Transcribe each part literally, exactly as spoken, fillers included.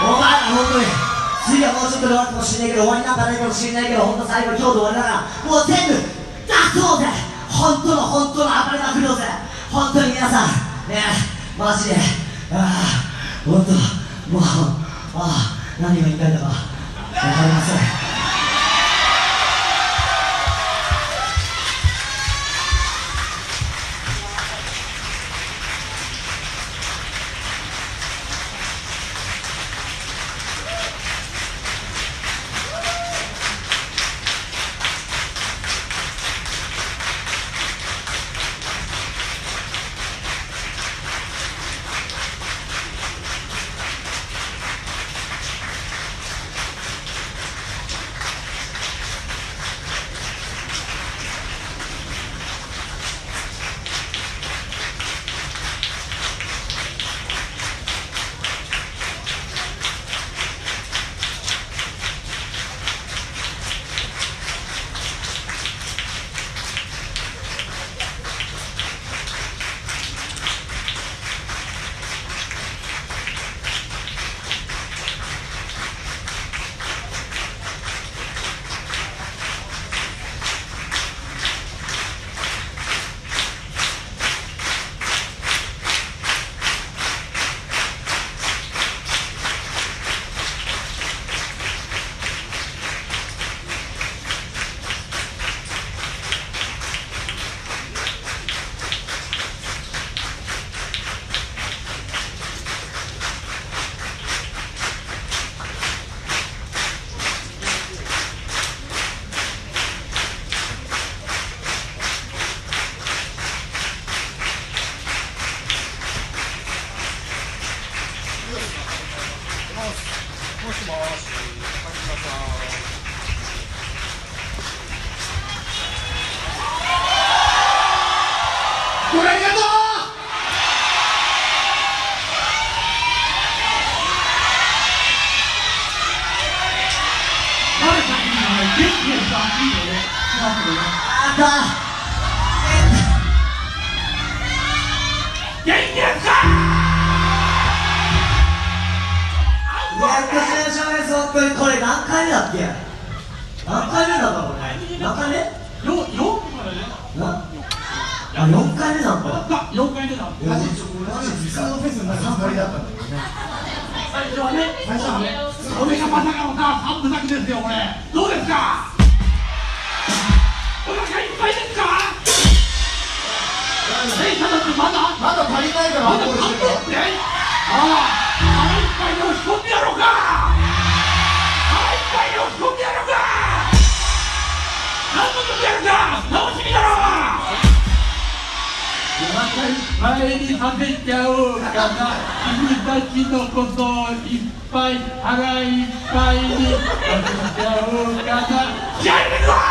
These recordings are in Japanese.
お前ら本当に次はもうちょっとで終わるかもしれないけど、終わりなんかないかもしれないけど、本当最後に今日で終わりながらもう全部出そうぜ。本当の本当の暴れまくろうぜ。本当に皆さんね、マジでああ本当もうああ何が言いたいんだか分かりません。これ何回目だっけ？何回目なんだこれ？何回目？よんあ、よんかいめなんだ。よんかいめなんだ。マジ普通のフェスになるつもりだったんだけどね。最初はね、最初はね、これがまさかのさ、三部作ですよこれ。どうですか？お腹いっぱいですか？え、ただってまだまだ足りないからまだ足りないって？ああ、腹いっぱいで押し込んでやろうか。押し込んでやろうか。何のことやるか。楽しみだろう。お腹いっぱいにさせちゃおうかな。君たちのことをいっぱい腹いっぱいにさせちゃおうかな。気合い入れるぞ。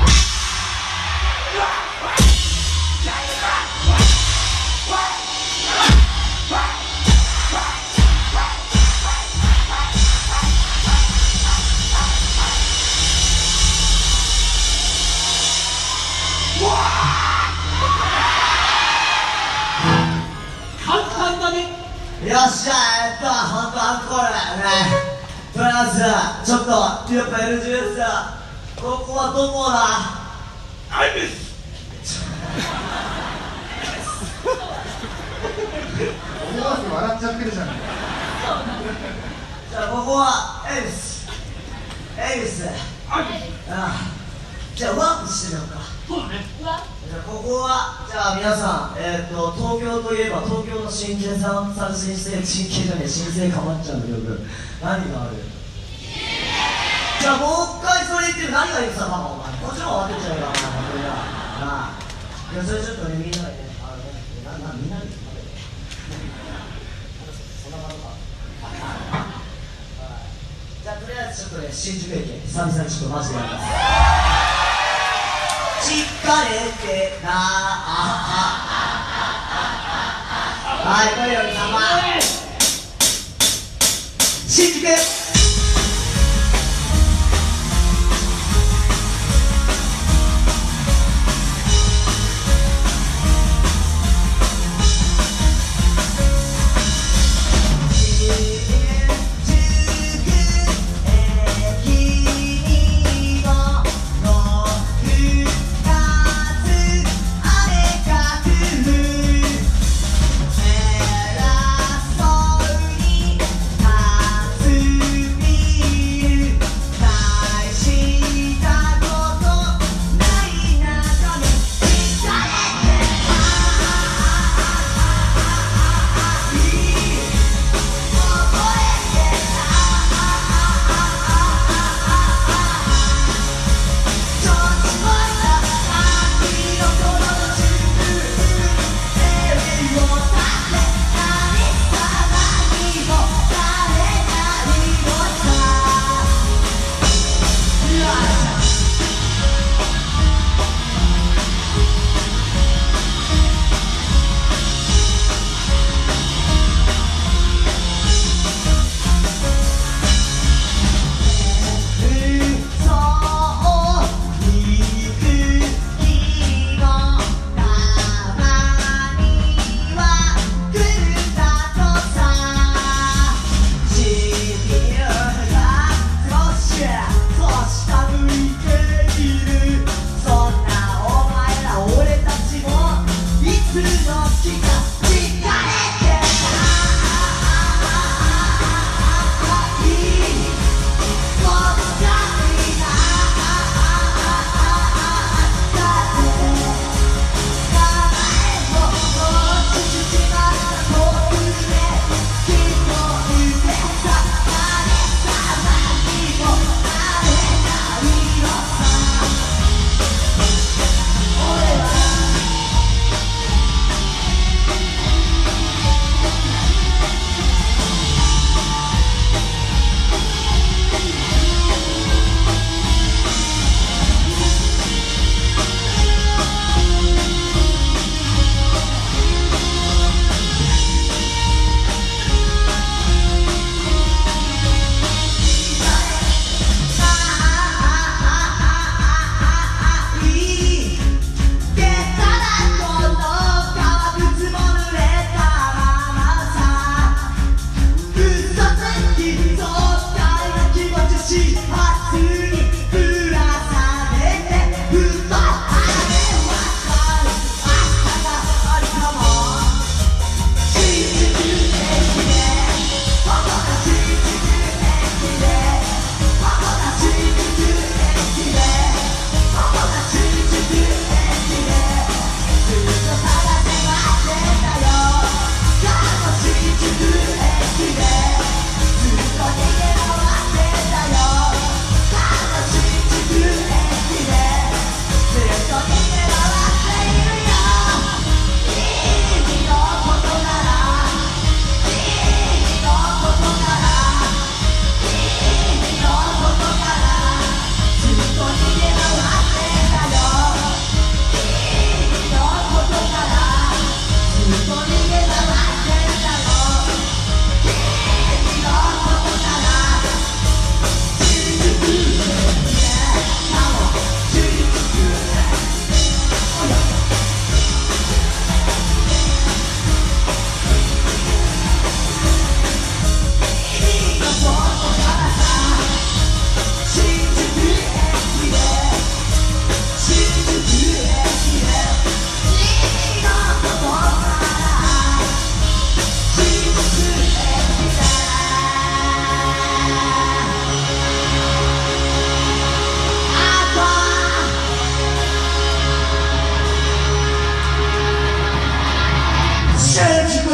よっしゃ、えっと、ほんとアンコールね。とりあえず、ちょっと、やっぱ エルジーエス だ。ここはどこだ？アイビス思わず笑っちゃってるじゃん。じゃあ、ここはエビス。エビス。ああ。じゃあ、ワープしてみようか。そうだね。じゃあここは、じゃあ皆さん、えー、と東京といえば東京の新生さん三新生新生じゃねえ新生かまっちゃんの曲何がある？じゃあもう一回それ言ってる何がいいさママお前こっちの方が分けちゃうよお前本当になああいやそれちょっとねみんなでねあのねななみんなでそんなことかじゃあとりあえずちょっとね新宿駅久々にちょっとマジでやりますしっかれてなあはい、これより様新宿新宿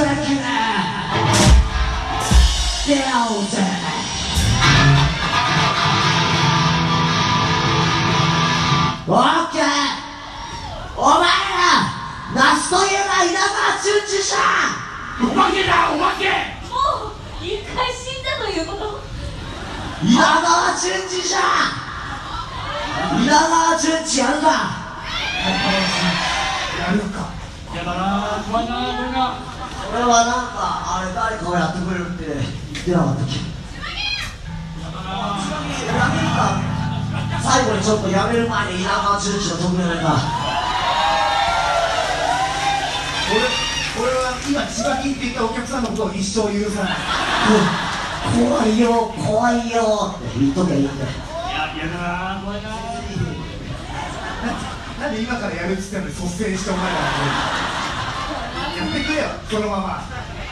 出会おうぜ。オッケー。お前らナスといえば稲川淳二じゃん。 お化けだ、お化け。 もう一回死んだということ。 稲川淳二じゃん。稲川淳二やるか。やるか。 やだな、怖いな、これが。 俺はなんかあれ誰かがやってくれるって言ってなかったっけ。やめるか。最後にちょっとやめる前に稲川淳二の特命が。 俺俺は今千葉金って言ったお客さんのことを一生許さない。 怖いよ怖いよって言っときゃいいんだよ。 いや、やだな、怖いな。 なんで今からやるっつってんのに率先してお前らやってくれよ、そのまま。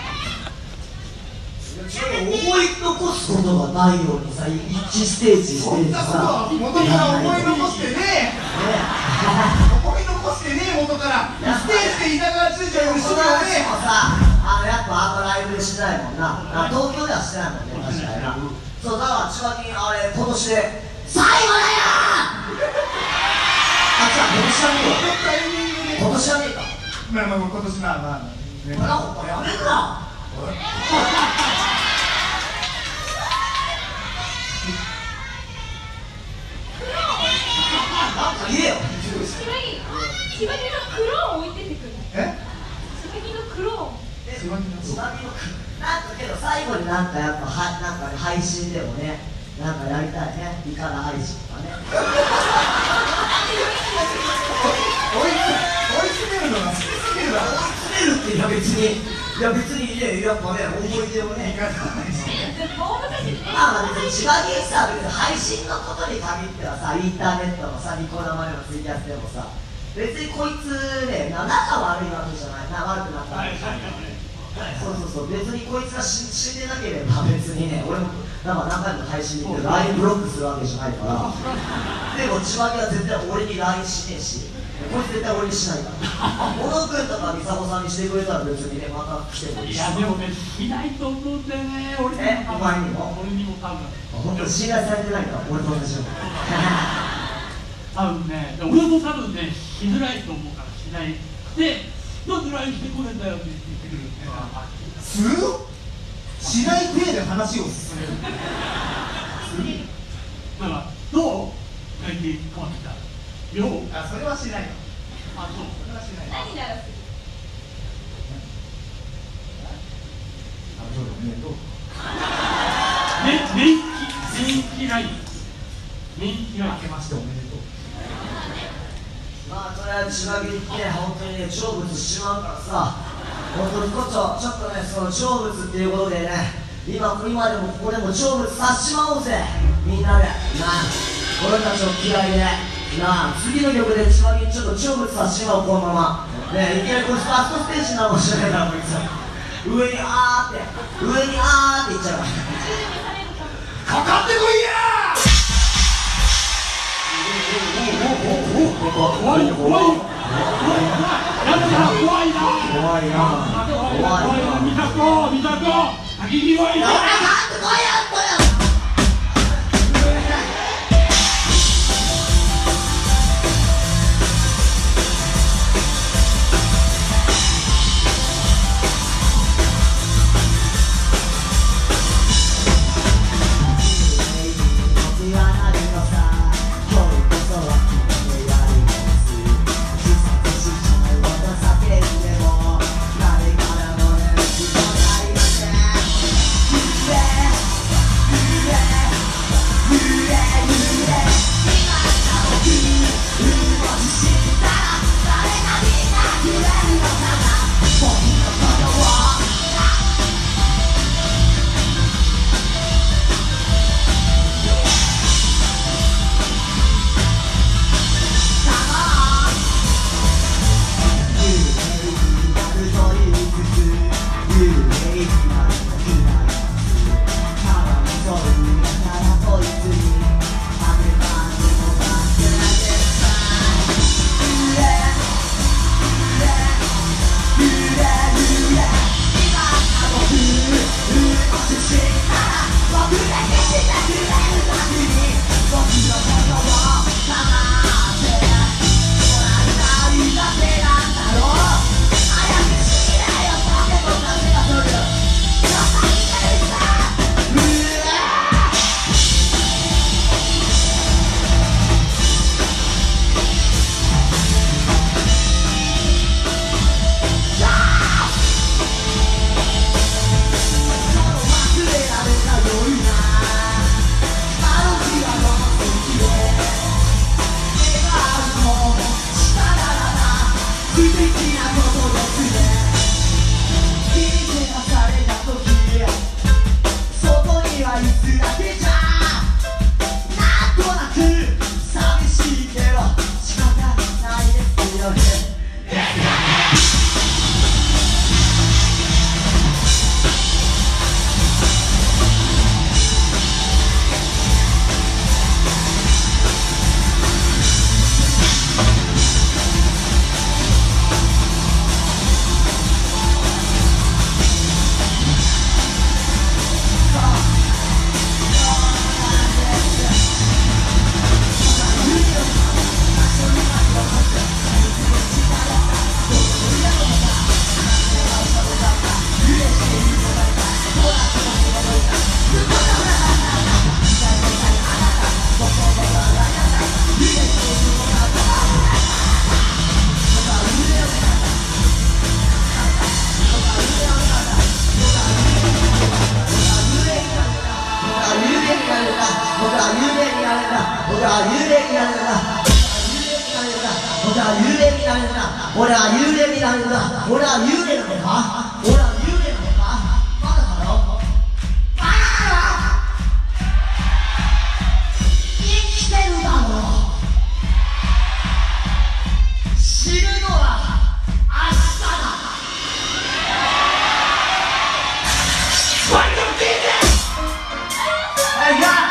思い残すことがないようにさ、一ステージそんなことは元から思い残してねえ。思い残してねえ元から。ステージで稲川淳二を後ろがね。 もさ、あのやっぱあんまライブでしてないもんな。あ、東京ではしてないもんね、確かにな。そうだから千葉金あれ今年で最後だよ。あ、じゃあ今年はねえよ。今年はねえか。 まあまあ今年まあまあね。 これはお前やめるな。なんか言えよ。 千葉に千葉にのクローン置いてってくる。 え？ 千葉にのクローン。 千葉金のちなみになんかけど最後になんかやっぱはなんかね配信でもねなんかやりたいね、イカダ配信とかね。 追い追い詰めるのが好きすぎるだろ。 追い詰めるっていや別にいや別にねやっぱね思い出をね。まあまあ別に千葉県さ別に配信のことに限ってはさインターネットのさニコ生のツイキャスでもさ別にこいつね仲悪いわけじゃないな悪くなったわけじゃない。そうそうそう別にこいつが死んでなければ別にね俺もなんか何回も配信見て ライン ブロックするわけじゃないからでも千葉県は絶対俺に ライン しねえしこいつ絶対俺にしないから小野君とか美佐子さんにしてくれたら別にねまた来てもいいし。 いや、でもね、しないと思うんだよね、俺にも。 え、お前にも俺にも多分。 本当に信頼されてないから俺と同じように多分ね、俺も多分ね、しづらいと思うからしないで、なんで ライン してくれんだよって言ってくるっていうのはする？しない体で話を進める。 だから、どう最近変わってきたよう。 あ、それはしないよ。 あ、そう。 それはしないよ。 何ならする。 あ、そうだね。どう？ ね、年季、年季ライン。年季ライン。 明けましておめでとう。 まあとりあえず千葉県って本当にね成仏しちまうからさ本当にこっちょちょっとねその成仏っていうことでね今今でもここでも成仏させちまおうぜみんなでなあ俺たちの気合いでなあ次の曲で千葉県ちょっと成仏させちまおうこのままねいきなりこいつファーストステージなのかもしれないからこいつ上にあーって上にあーって言っちゃうからかかってこいや怖いよ、怖いよ。なんだ、怖いな。 怖いな怖いな見た子、見た子。先に弱いな。 俺かってこいやっとよ「 俺は幽霊になるんだ。俺は幽霊になるんだ。俺は幽霊になるんだ。俺は幽霊なのか。俺は幽霊なのか。バカだろ。バカだろ。生きてるだろ。死ぬのは明日だ。はいや。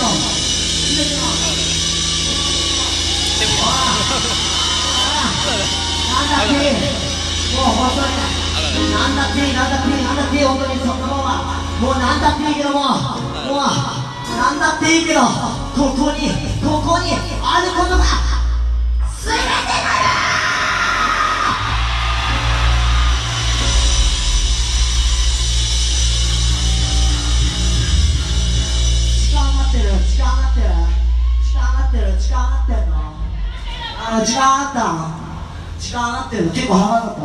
なんだっていい、もう本当になんだっていい、なんだっていい、なんだっていい、本当にそのままもうなんだっていいけども、もうなんだっていいけど、ここにここにあることが全てだよ。時間余ってる、時間余ってる、時間余ってる、時間余ってるの、あの時間余ったの、時間余ってるの、結構早かった。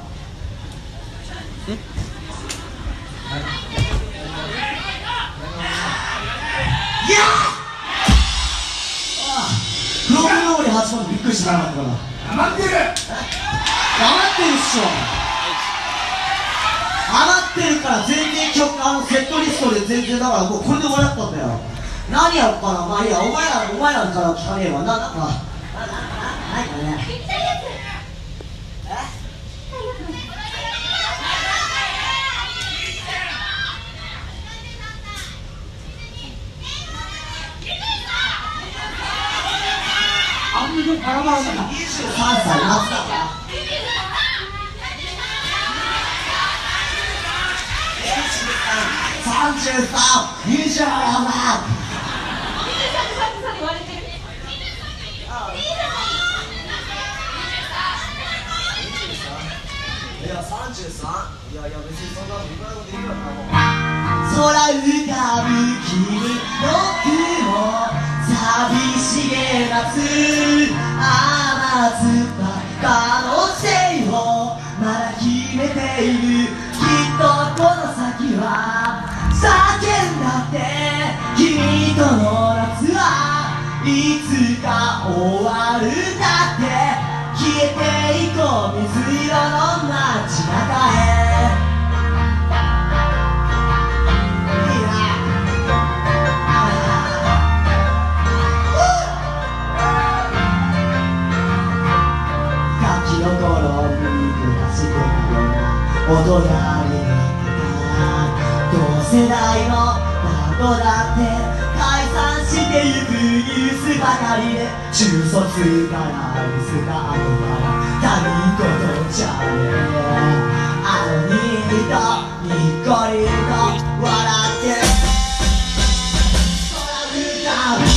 いやあフロムローリーはちまんびっくりしてなかったから余ってる余ってるっしょ。余ってるから全然曲、あのセットリストで全然だからもうこれで終わりだったんだよ。何やろうかな、まあいいや、お前らお前らから聞かねえわ。な、なんかな、な、な、ないかね。 あんまりバラバラだな。 にじゅうさんさい夏だからさんじゅうさん、にじゅうよんだいや、さんじゅうさん、いやいや別にそんな僕らのことできるよな。空浮かぶ君の雲、寂しげ夏、甘酸っぱい可能性をまだ決めている。きっとこの先は叫んだって君との夏はいつか終わるだって、消えていこう水色の街中へ。ガキの頃に暮らしてたような大人になってた同世代のバンドだって解散してゆくニュースばかりで、中卒からリスタートから他人事じゃねえ。あのにとにっこりと笑って空浮かぶ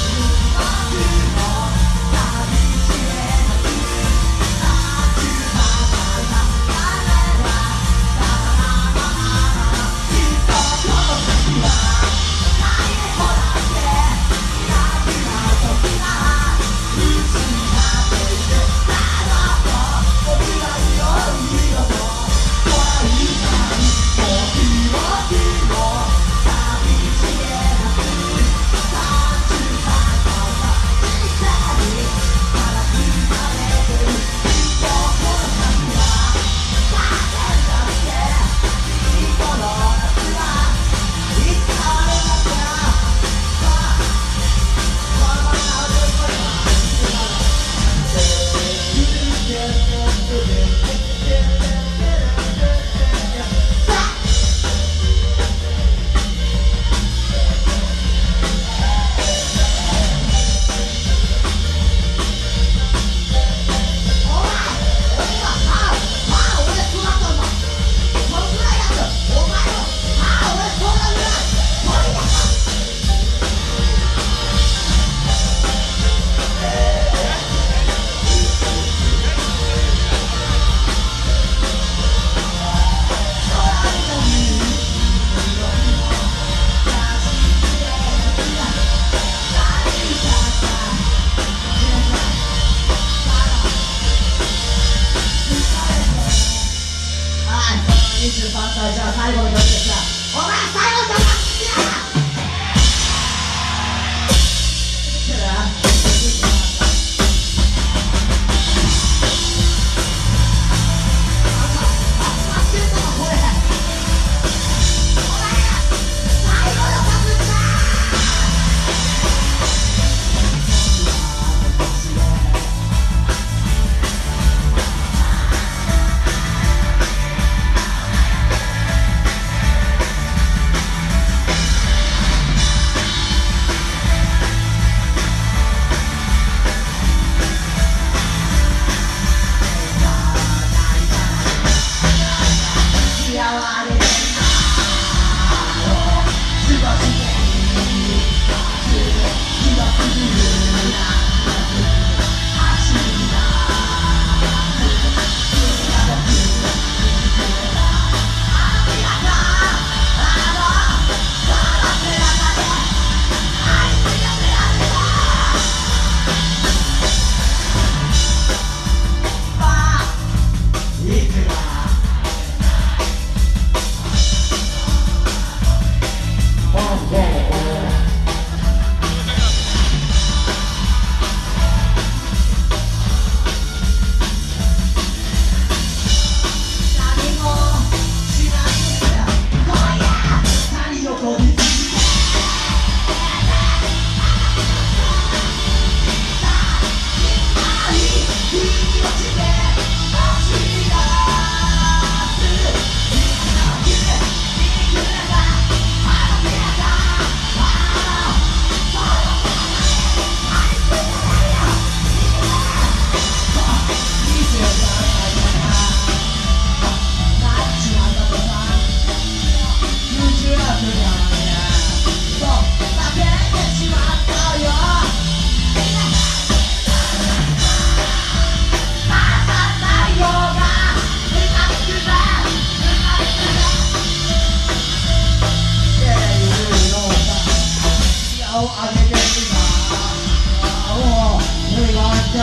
にじゅうさんさい、じゃあ最後の曲ですが、お前最後の曲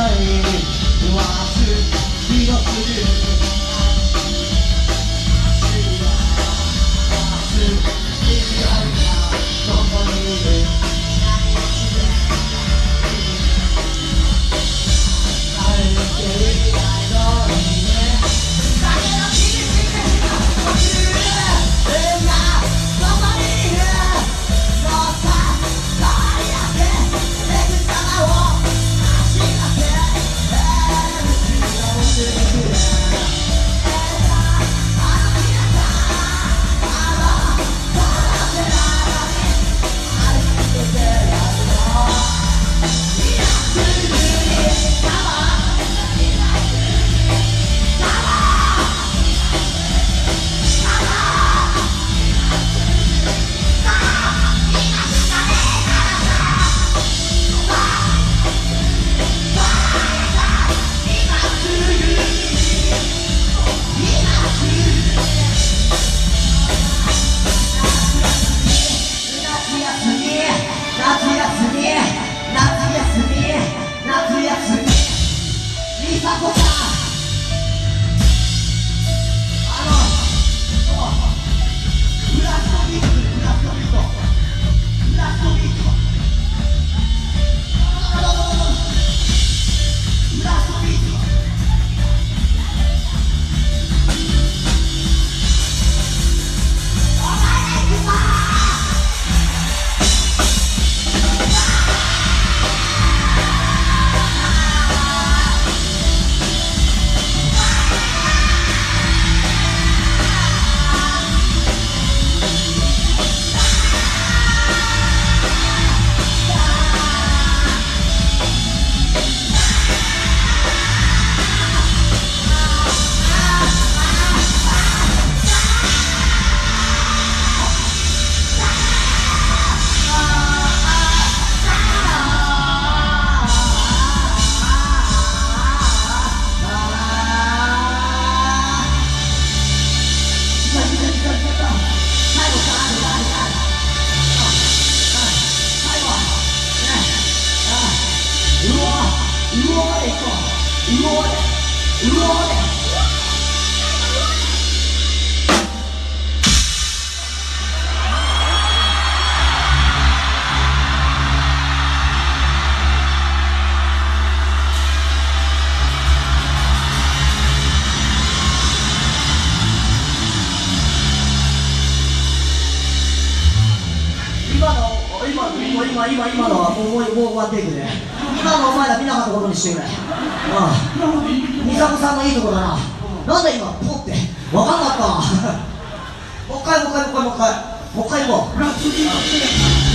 今今今のはもうもうもう終わっていくね。今のお前ら見なかったことにしてくれ。ああ、美佐子さんのいいとこだな。なんで今ポって分かんなかったわ。もう一回もう一回もう一回もう一回もう一回行こう。ラストビートして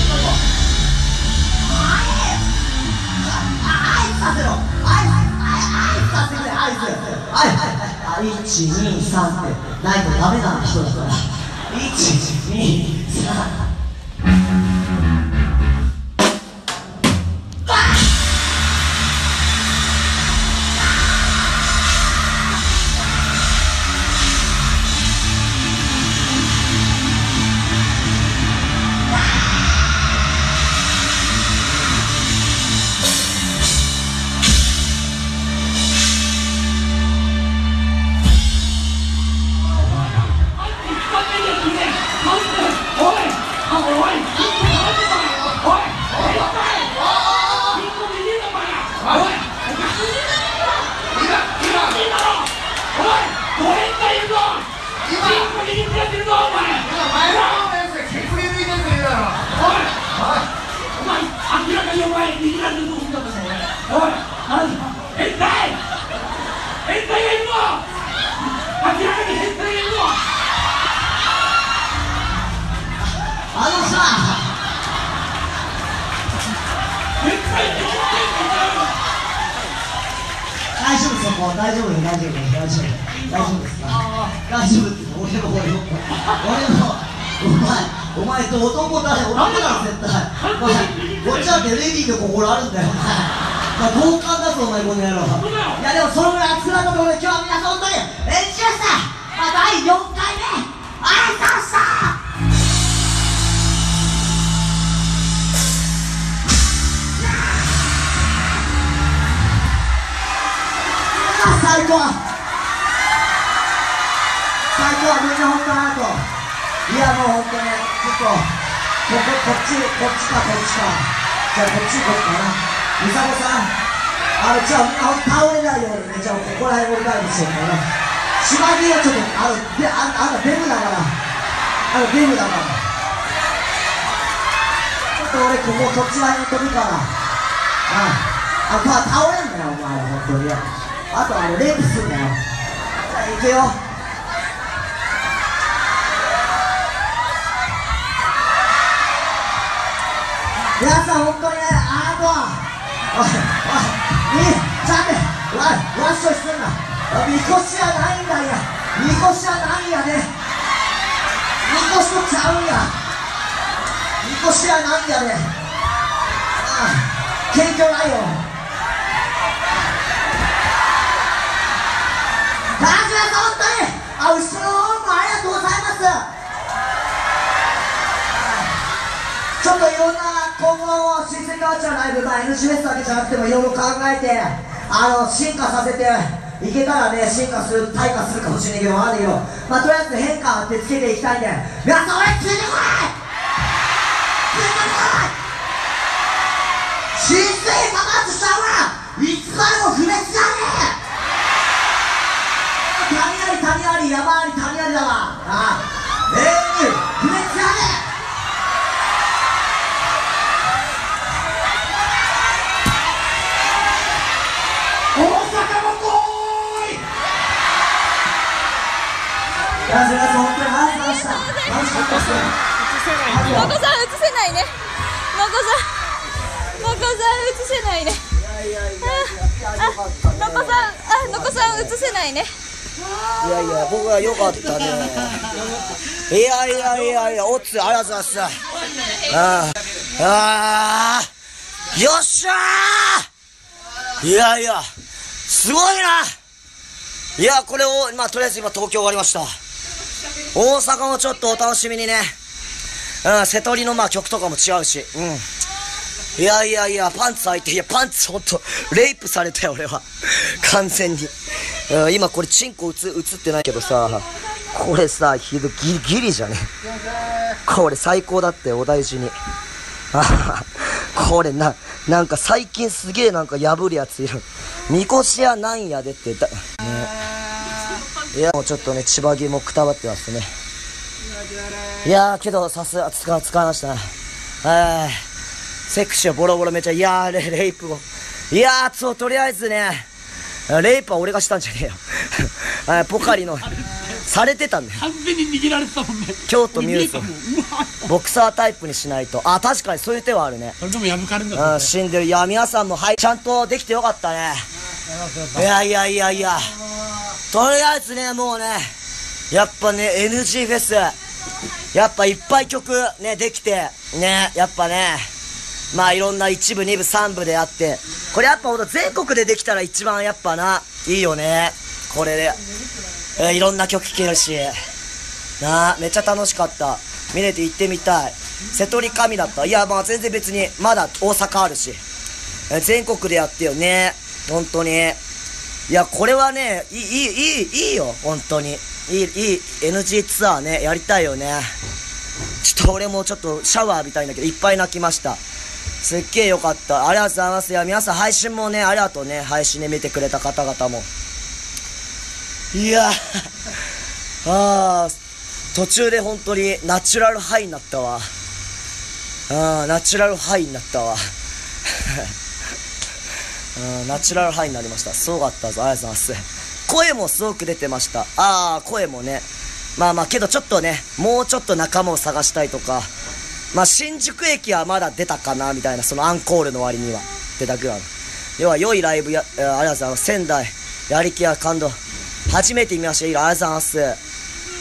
アイスさせろ。アイスアイスさせてくれ。アイスアイスいちにさんってないとダメなんだ人だから。いちにさん大丈夫ですよ、もう大丈夫です、大丈夫です、大丈夫です、大丈夫です、大丈夫です、俺も俺も俺もお前、お前と男だよ、俺だろ絶対。お前、こっちだってレディーの心あるんだよ、お前。同感だぞ、お前この野郎。いやでもそのぐらい熱くなったところで今日は皆さん本当に演じました。まあだいよんかいめ、ありがとうございました。 最高最高、みんな本当ありがとう。いやもう本当にちょっとこここっちこっちかこっちか、じゃあこっち行こうかな。みさこさん、あのじゃあみんな倒れないようにね、じゃあここら辺折り返しようかな。島木はちょっとあのでああのデブだから、あのデブだからちょっと俺こここっちら辺飛ぶから、あああ倒れんなよお前は本当に。あとあのレイプすんなよ。じゃあ行くよ。皆さん本当にね、ありがとう。おいおい、いい、ちゃんとわわっしょいすんな。みこしやないんだよ、みこしやないんやね、みこしとちゃうんや、みこしやないんやね。ああ、謙虚ないよ。ダンス皆さん本当に、あ、後ろの方もありがとうございます。ちょっといろんな今後の新生カルチャーライブ、まあ、エヌジー フェスだけじゃなくてもいろいろ考えてあの進化させていけたらね、進化する退化するかもしれないけどわかんないけど、まあとりあえず変化ってつけていきたいんで、皆さん俺ついてこいついてこい。新生カルチャーはいつまでも不滅だね。谷あり谷あり山あり谷ありだわ。ああ、永遠に不滅だね。いや、皆さん本当にありがとうございました。楽しかったですね。 のこさん映せないね。のこさん、のこさん映せないね。 いやいやいやいや、よかったね。 のこさん、あ、のこさん映せないね。 いやいや、僕は良かったね。いやいやいやいや、おつ、ありがとうございます。ああ、よっしゃー。いやいや、すごいな。いや、これを、まあ、とりあえず今東京終わりました。大阪もちょっとお楽しみにね。うん、瀬戸利のまあ曲とかも違うし。うん。いやいやいや、パンツ履いて、いや、パンツほんと、レイプされたよ、俺は。完全に。うん、今これチンコ映、映ってないけどさ、これさ、ひど、ギリギリじゃね。これ最高だってお大事に。あこれな、なんか最近すげえなんか破るやついる。みこしやなんやでってだ、ね。いや、もうちょっとね、千葉木もくたばってますね。いやー、けど、さすが、使い、使いましたね。はい。セクシーボロボロめちゃ、いやー、レ、レイプを。いやー、そう、とりあえずね、レイプは俺がしたんじゃねえよ。はい、ポカリの、されてたんだよ。 完全に握られてたもんね。 京都ミューズボクサータイプにしないと。あ、確かにそういう手はあるね。 それでも破かれるんだったね。 うん、死んでる。いや、皆さんも、はい、ちゃんとできてよかったね。いやいやいやいや。とりあえずね、もうね、やっぱね、エヌジー フェス、やっぱいっぱい曲ね、できて、ね、やっぱね、まあいろんないち部、に部、さん部であって、これやっぱほんと全国でできたら一番やっぱな、いいよね。これで、えー、いろんな曲聴けるし、なあ、めっちゃ楽しかった。見れて行ってみたい。瀬戸利神だった。いや、まあ全然別に、まだ大阪あるし、えー、全国でやってよね。本当に。いや、これはね、いい、いい、いい、いいよ。本当に。いい、いい、エヌジー ツアーね、やりたいよね。ちょっと俺もちょっとシャワー浴びたいんだけど、いっぱい泣きました。すっげえよかった。ありがとうございます。いや、皆さん配信もね、ありがとうね。配信で見てくれた方々も。いやあー、途中で本当にナチュラルハイになったわ。あー、ナチュラルハイになったわ。うん、ナチュラルハイになりました。すごかったぞ。ありがとうございます。声もすごく出てました。ああ、声もね。まあまあ、けどちょっとね、もうちょっと仲間を探したいとか、まあ、新宿駅はまだ出たかな、みたいな、そのアンコールの割には。出たぐらい。要は、良いライブや、えー、ありがとうございます。仙台、やりきや感動。初めて見ました。いいありがとうございます。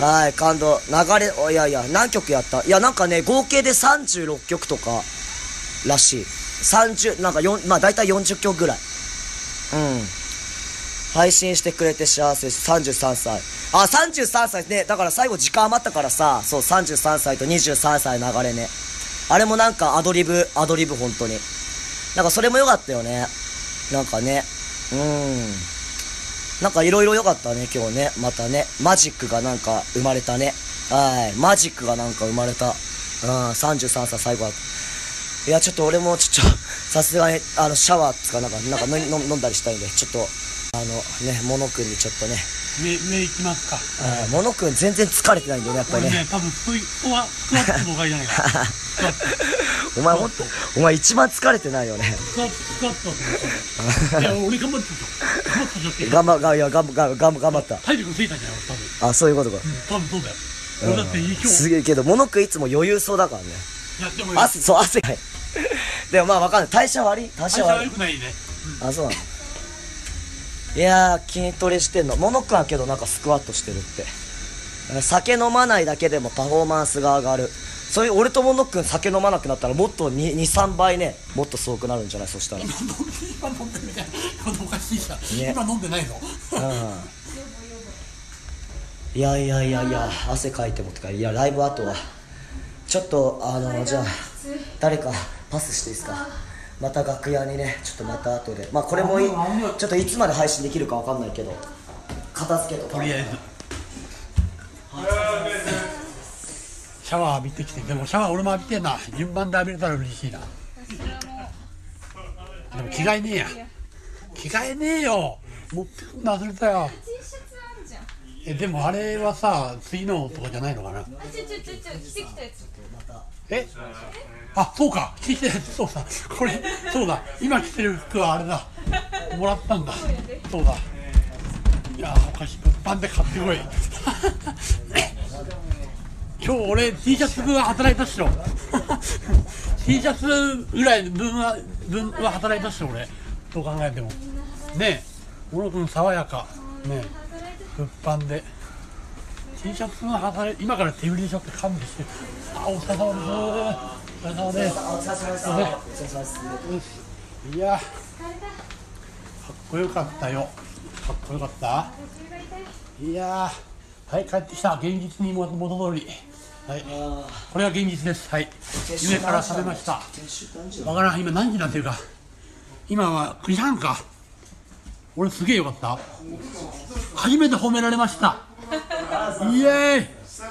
はい、感動。流れ、いやいや、何曲やった？いや、なんかね、合計でさんじゅうろっきょくとからしい。さんじゅう、なんかよん、まあ大体よんじゅっきょくぐらい。うん。配信してくれて幸せです。さんじゅうさんさい。あ、さんじゅうさんさいね。だから最後時間余ったからさ、そう、さんじゅうさんさいとにじゅうさんさい流れね。あれもなんかアドリブ、アドリブ本当に。なんかそれも良かったよね。なんかね。うーん。 なんかいろいろ良かったね今日ね。またねマジックがなんか生まれたね。はい、マジックがなんか生まれた。うん、さんじゅうさんさい最後は。いやちょっと俺もちょっとさすがにあのシャワーつかなんかなんか飲飲んだりしたいんで、ちょっとあのねモノくんにちょっとね上上行きますか。 はい、モノくん全然疲れてないんだよねやっぱりね。 ね多分スイスワスクワットの方がいいじゃないか。スクワットお前ほんとお前一番疲れてないよね。 スクワットスクワットって言っていや俺頑張ってた頑張ってたって頑張がいや頑張が頑張頑張った。 体力ついたんじゃない多分。 あ、そういうことか。 多分そうだよ。俺だって今日すげえけどモノくんいつも余裕そうだからね。 いやでも汗そう汗かいでもまあわかんない。代謝悪い代謝代謝は悪い良くないね。 あ、そうなの。いやー筋トレしてんのモノくんはけどなんかスクワットしてるって。酒飲まないだけでもパフォーマンスが上がる。そういう俺とモノくん酒飲まなくなったらもっとに、に、さんばいねもっとすごくなるんじゃない？そしたら今飲んでるみたいなことおかしいじゃん、 ね、 今飲んでないのうんいやいやいやいや汗かいてもとかいやライブ後はちょっとあのじゃあ誰かパスしていいですか？また楽屋にねちょっとまた後でまあこれもいちょっといつまで配信できるかわかんないけど片付けとかとりあえずシャワー浴びてきて、でもシャワー俺も浴びてんな。順番で浴びれたら嬉しいな。でも着替えねえや着替えねえよ持ってくんの忘れたよ。えでもあれはさ次のとかじゃないのかな。えあそうか着てきたやつそうだこれそうだ今着てる服はあれだもらったんだそうだ。いやおかしい物販で買ってこい今日俺 T シャツ分は働いたっしょT シャツぐらい分は分は働いたっしょ俺どう考えてもねえ小野君爽やかねえ物販で T シャツ分は働いて今から手売りでしょって勘弁してあお疲れ様ですお疲れ様ですお疲れ様ですお疲れ様ですいやかっこよかったよかっこよかったいやはい帰ってきた現実に戻りはいこれが現実ですはい夢から覚めましたわからん今何時なんていうか今はくじはんか俺すげえよかった初めて褒められましたイエーイいやいやいや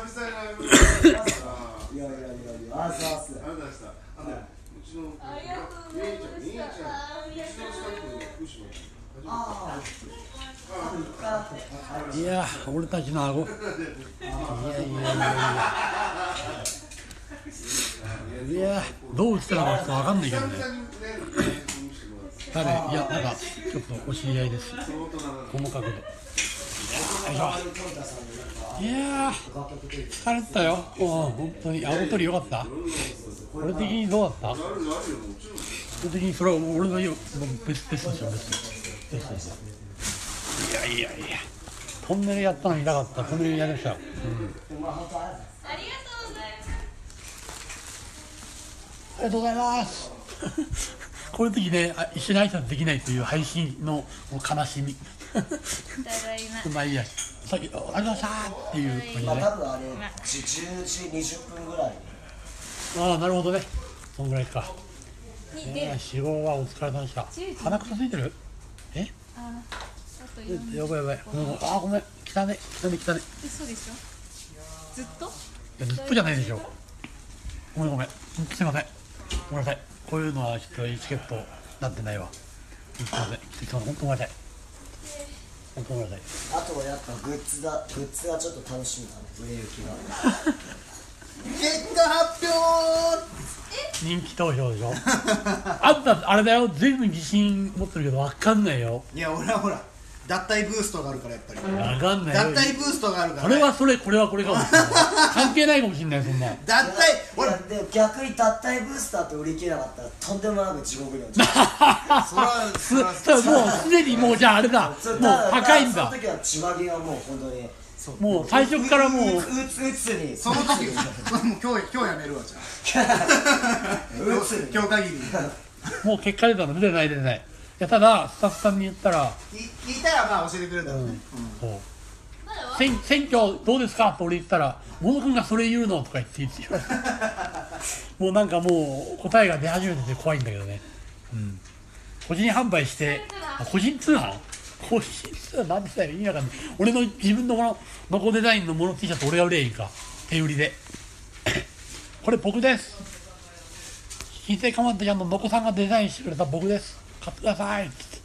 いやあざーすいや俺たちの顎いやいやいやいやいやどうしたらかわかんないけどね誰いやなんかちょっとお知り合いですこの角度いやー疲れたよもう本当に顎取りよかった俺的にどうだった俺的にそれは俺の言うベストですよベストベストですいやいやいやトンネルやったのになかったトンネルやりました、うん、ありがとうございますありがとうございますこういう時ね一緒に挨拶できないという配信の悲しみまあいいやさっきありがとうございましたっていう感じでねまあ多分あれじゅうじにじゅっぷんぐらいああなるほどねそんぐらいか仕事はお疲れ様でした鼻くそついてるえやばいやばいあごめん汚ね汚ね汚ね嘘でしょずっといやずっとじゃないでしょごめんごめんすいませんごめんなさいこういうのはちょっとチケットなってないわすいませんすいません本当ごめんなさい本当ごめんなさいあとはやっぱグッズだグッズがちょっと楽しみだね売れ行きが結果発表人気投票でしょあんたあれだよ全部自信持ってるけど分かんないよいや俺はほら脱退ブーストがあるからやっぱり分かんないよ脱退ブーストがあるからそれはそれこれはこれかもしれない関係ないかもしれないそんな脱退俺でも逆に脱退ブースターって売り切れなかったらとんでもなく地獄に落ちるそらそらそもうすでにもうじゃああれだもう高いんだその時は千葉毛はもう本当にもう最初からもううつうつにその時もう今日今日やめるわじゃあうつに今日限りもう結果出たの出てない出てないいやただスタッフさんに言ったら聞いたらまあ教えてくれるだろうねそう選選挙どうですかって俺言ったら「モノ君がそれ言うの?」とか言って言ってもうなんかもう答えが出始めてて怖いんだけどね、うん、個人販売してあ個人通販個室は何でしたら意味わかんない。俺の自分のものノコデザインのモノ T シャツ俺が売ればいいか、手売りでこれ僕です、新生かまってちゃんのノコさんがデザインしてくれた僕です、買ってくださいっつって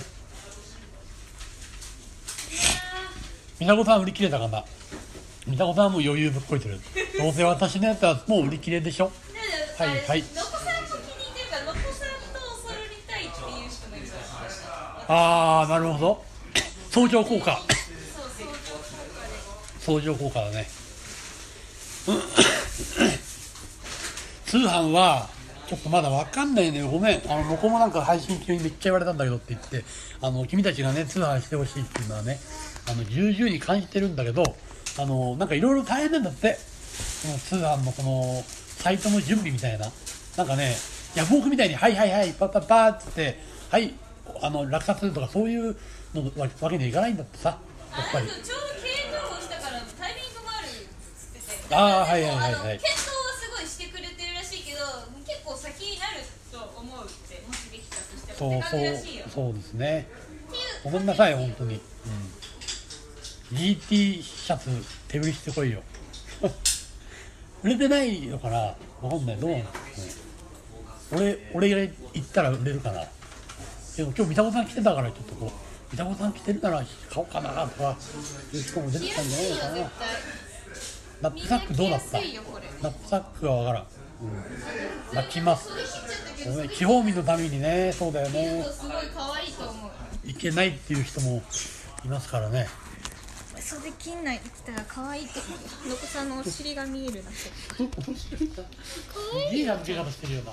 みなこさん売り切れたかな。みなこさんはもう余裕ぶっこいてる。どうせ私のやつはもう売り切れでしょ。はいはい。 ノコさんも気に入ってるから、ノコさんと揃りたいっていう人もいるから。 ああ、なるほど。相乗効果。 そう、 相乗効果だね。通販はちょっとまだわかんないね。ごめん。あの僕もなんか配信中にめっちゃ言われたんだけどって言って、あの君たちがね通販してほしいっていうのはね、あの重々に感じてるんだけど、あのなんかいろいろ大変なんだって。その通販のこのサイトの準備みたいな、なんかね、ヤフオクみたいにはいはいはいパッパッパーっつってはいあの落札するとかそういうのわけにはいかないんだってさ。やっぱり。 ちょうど経営統合したからタイミングもあるっつってて。 ああはいはいはいはい。 検討はすごいしてくれてるらしいけど、結構先になると思うってもしできたとしても。 そうらしいよ。 そうそうですね。ごめんなさい本当に。うん、ジーティー シャツ手売りしてこいよ。売れてないのかな、わかんない、どうなんですかね。俺、俺が行ったら売れるかな。でも今日三田子さん来てたからちょっとこう三田子さん来てるなら買おうかなとかいう人も出てきたんじゃないのかな。ナップサックどうだった？ナップサックはわからん。うん、泣きます。地方民のためにね、そうだよね。 すごい可愛いと思う。 いけないっていう人もいますからね。 袖切んないできたら可愛いってのこさんのお尻が見えるなって。 いいやつけ方してるよな。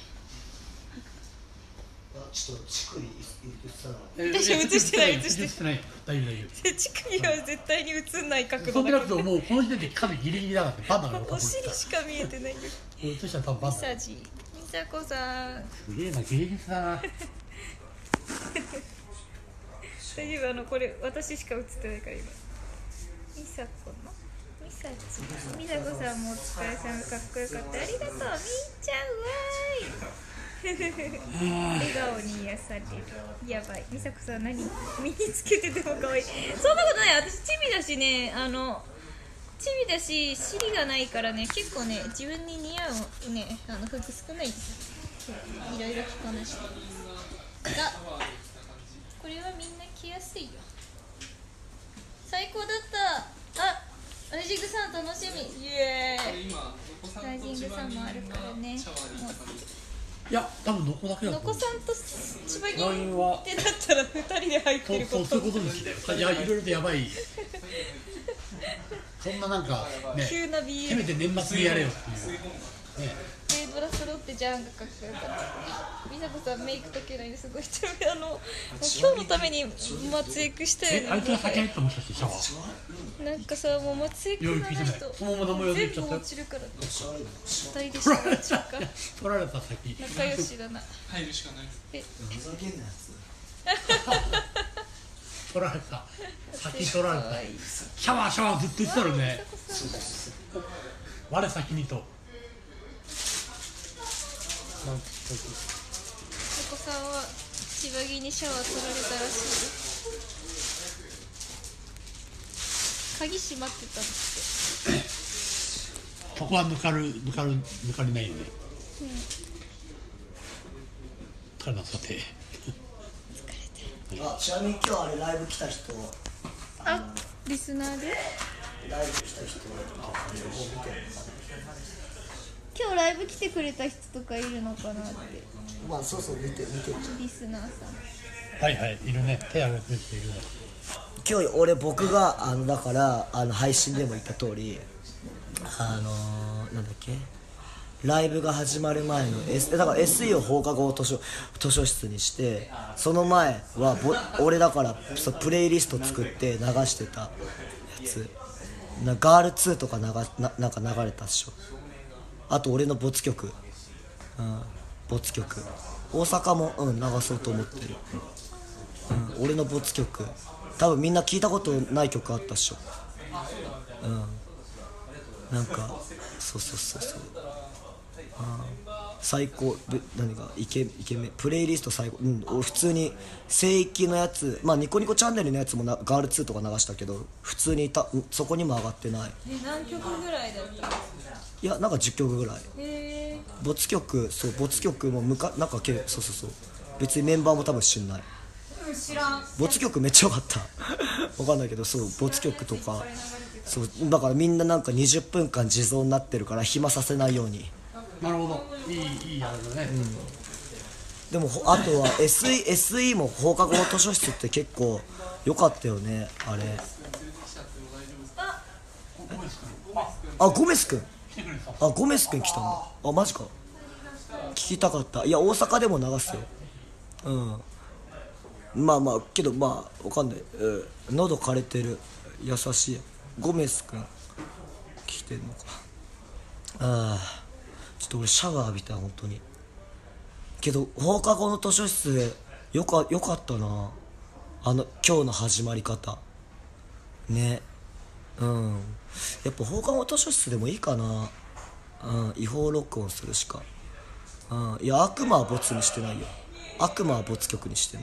ちょっと乳首私映してない映してない。大丈夫大丈夫。 乳首は絶対に映んない角度そうだなるともうこの時点で髪ギリギリだからね。パンダのお尻しか見えてないよ。 映したら多分パンダ。 ミサジ、ミサコさん。 すげえな、芸術だな。 大丈夫、あのこれ私しか映ってないから今。ミサコのミサチ、ミサコさんもお疲れさん、かっこよかった。ありがとう、みーちゃんわーい。笑顔に癒される。やばい、美佐子さん何身につけてても可愛い。そんなことない。私チビだしね、あのチビだし尻がないからね、結構ね自分に似合うねあの服少ないんですよ。いろいろ着こなしてが、これはみんな着やすいよ。最高だった。あ、ライジングさん楽しみ。イエーイ。ライジングさんもあるからね。もういや、多分ノコだけだと思う。 ノコさんと千葉銀ってだったらふたりで入ってること。 そう、そういうことですね。いや、いろいろとやばい。そんななんかね、 急な ビーエルせめて年末にやれよっていうね。 軽トラ揃ってジャンがかっこよかった。美佐子さんメイク解けないですごい。あの今日のために松江区したよね。 あいつが先入ったもしかしてシャワー。 なんかさ、もう松江区がないとそのまま名前全部落ちるからふたりでしょ。取られた先仲良しだな。 入るしかない。 えふざけんなやつ。 取られた先取られた。シャワーシャワーずっと言ってたのね。我先にと。 お子さんは千葉木にシャワー取られたらしい。鍵閉まってたんですって。そこは抜かる抜かる抜かれないよね。うん。疲れたさて。疲れて。あ、ちなみに今日あれライブ来た人。 あ、リスナーで。 ライブ来た人。見てる。 今日ライブ来てくれた人とかいるのかなって。 まあそうそう見て見てるじゃん。 リスナーさん。 はいはいいるね。手挙げてる人いるね。 今日俺僕があのだからあの配信でも言った通り、あのー、なんだっけライブが始まる前の、S、だから エスイー を放課後図書図書室にして、その前はぼ俺だからそプレイリスト作って流してたやつな。ガールツーとか流ななんか流れたっしょ。あと俺の没曲、うん、没曲大阪も、うん、流そうと思ってる、うん、俺の没曲多分みんな聞いたことない曲あったっしょ。うん、なんかそうそうそうそう最高で何かイケイケメンプレイリスト最高。うん俺普通に聖域のやつ、まあニコニコチャンネルのやつもなガールツーとか流したけど普通にいたそこにも上がってない。 え何曲ぐらいだった？ いやなんかじゅっきょくぐらい。 へえ。 没曲そう没曲もむかなんかけそうそうそう別にメンバーも多分知んない。 うん知らん。 没曲めっちゃ良かったわかんないけどそう没曲とかそうだからみんななんかにじゅっぷんかん地蔵になってるから暇させないように。 なるほどいいいいあれだね、 でもほあとは エスイー, エスイー も放課後の図書室って結構良かったよねあれ。あゴメス君あゴメス君来たんだ。あマジか聞きたかった。いや大阪でも流すよ。うんまあまあけどまあわかんない、うん、喉枯れてる優しいゴメス君来てんのか。ああちょっと俺シャワー浴びた本当に。けど放課後の図書室でよかよかったなあの今日の始まり方ね。うんやっぱ放課後図書室でもいいかな。うん違法録音するしか。うんいや悪魔はボツにしてないよ。悪魔はボツ曲にしてない。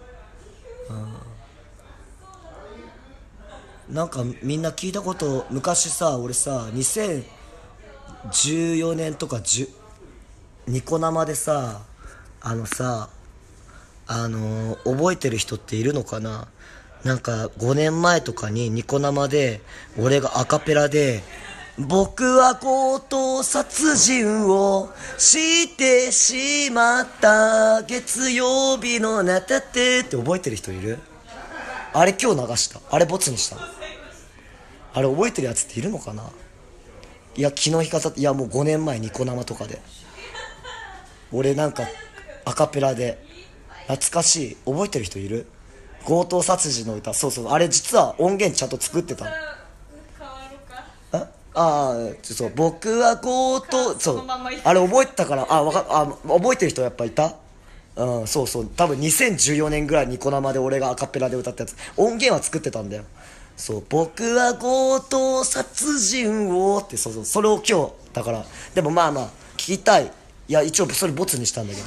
うんなんかみんな聞いたこと昔さ俺さにせんじゅうよねんとかじゅニコ生でさあのさあのー、覚えてる人っているのかな。なんかごねんまえとかにニコ生で俺がアカペラで僕は強盗殺人をしてしまった月曜日のなたってって覚えてる人いる？あれ今日流した。あれボツにしたの。あれ覚えてるやつっているのかな。いや昨日弾かさいやもうごねんまえニコ生とかで俺なんかアカペラで懐かしい覚えてる人いる？強盗殺人の歌そうそうあれ実は音源ちゃんと作ってたの。ああそう僕は強盗そうあれ覚えてたからあわかあ覚えてる人やっぱいた。うんそうそう多分にせんじゅうよねんぐらいニコ生で俺がアカペラで歌ったやつ音源は作ってたんだよ。そう僕は強盗殺人をってそうそうそれを今日だからでもまあまあ聞きたい。いや一応それボツにしたんだけど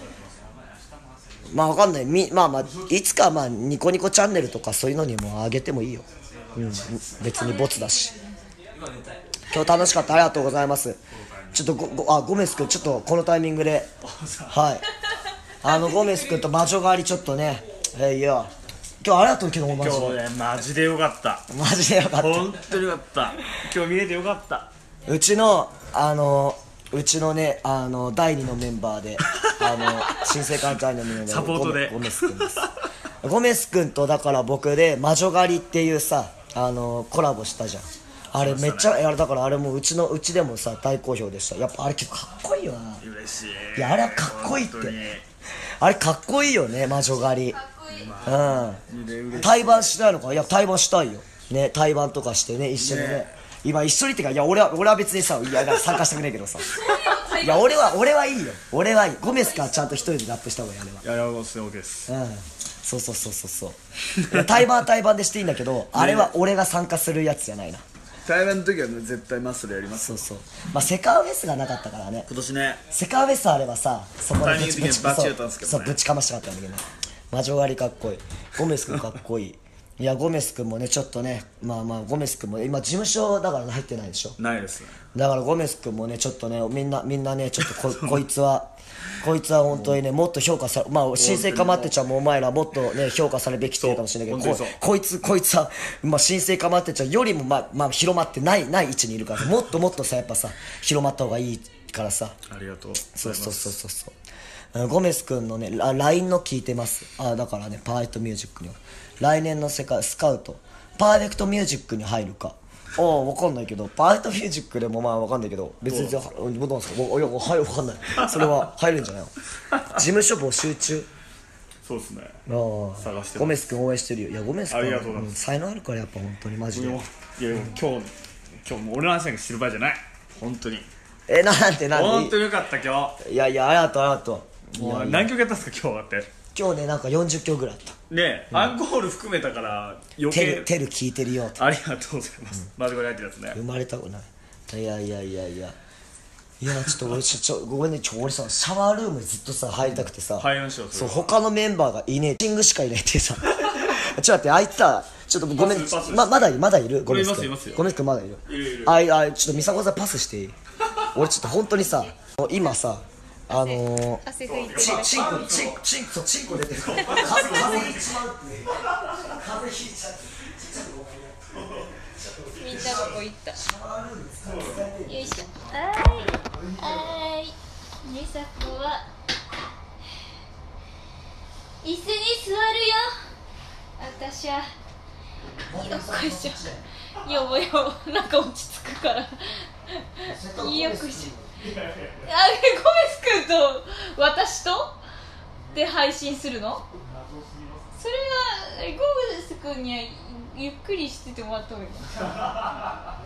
まあわかんないみまあまあいつかまあニコニコチャンネルとかそういうのにもあげてもいいよ。うん別にボツだし。今日楽しかったありがとうございます。ちょっと ご, ごあゴメス君ちょっとこのタイミングではいあのゴメス君と魔女狩りちょっとねえいや今日ありがとうけどマジで今日ねマジでよかったマジでよかった本当によかった今日見れてよかった。 うちのあのうちのねあのだいにのメンバーであの新生館チャンネルのメンバーサポートでゴメゴメス君ですゴメス君とだから僕で魔女狩りっていうさあのコラボしたじゃん。あれめっちゃあれだからあれもううちのうちでもさ大好評でした。やっぱあれ結構かっこいいよな。 嬉しい。 いやあれはかっこいいってあれかっこいいよね魔女狩り。うん対バンしないのか。いや対バンしたいよね。対バンとかしてね一緒にねね今一緒にってかいや俺は俺は別にさいや参加したくねえけどさいや俺は俺はいいよ俺はいい。ゴメスからちゃんと一人でラップした方がいいあれは。 いやいやもうそうですうんそうそうそうそうそう対バンは対バンでしていいんだけどあれは俺が参加するやつじゃないな。 対バンの時はね絶対マッスルやります。 そうそうまあセカフェスがなかったからね今年ねセカフェスあればさそこでタイミング的にバチやったんですけどねそうぶちかましたかったんだけどね。魔女狩りかっこいい。ゴメス君かっこいいいやゴメス君もねちょっとねまあまあゴメス君も今事務所だから入ってないでしょ。 ないですね。 だからゴメス君もねちょっとねみんなみんなねちょっと こ, こいつはこいつは本当にねもっと評価さまあ新生かまってちゃんもお前らもっとね評価されるべきっていうかもしれないけど こ, こいつこいつはまあ新生かまってちゃんよりもまあまあ広まってないない位置にいるからもっともっとさやっぱさ広まった方がいいからさ。 ありがとう。 そうそうそうそうそうゴメス君のね ライン の聞いてます。あだからねパーフェクトミュージックに来年の世界スカウトパーフェクトミュージックに入るかああ分かんないけどパーフェクトミュージックでもまあ分かんないけど別にどうなんですか。いや入る分かんないそれは入るんじゃないの事務所募集中。 そうですね。 ああ探してゴメス君応援してるよ。いやゴメス君ありがとうございます、 うん、才能あるからやっぱ本当にマジで。 いやでも今日今日も俺の話なんか知る場合じゃない本当に。 えなんてなんて本当によかった今いやいやありがとうありがとう。 日。もう何曲やったんですか今日だって。 今日ねなんかよんじゅっきょうぐらいあったねえ、うん、アンコール含めたから余計テルテル聞いてるよとありがとうございます、うん、マジコリ入ってるやつね。 生まれたことない。いやいやいやいやいやちょっと俺ちょちょごめんね、ちょ俺さシャワールームずっとさ入りたくてさ、 入りましょう。 そう他のメンバーがいねえ、シングしかいないってさちょっと待って、あいつさちょっとごめん、 パスパスままだまだいる、ごめんいますいますよごめんくんまだいるいるいるあいあいちょっと美佐子さんパスしていい俺ちょっと本当にさ今さあのー汗拭いてる。 チンチンコチンチンそうチンコ出てる風邪風邪ひいちまうって風邪ひいちゃうみんなどこ行った。よいしょ。はーいはーい。みさこは椅子に座るよ。私はよっこいしょ。よぼよぼなんか落ち着くからよっこいしょ。あ、ゴメス君と私とで配信するの？それはゴメス君にはゆっくりしててもらった方がいいあ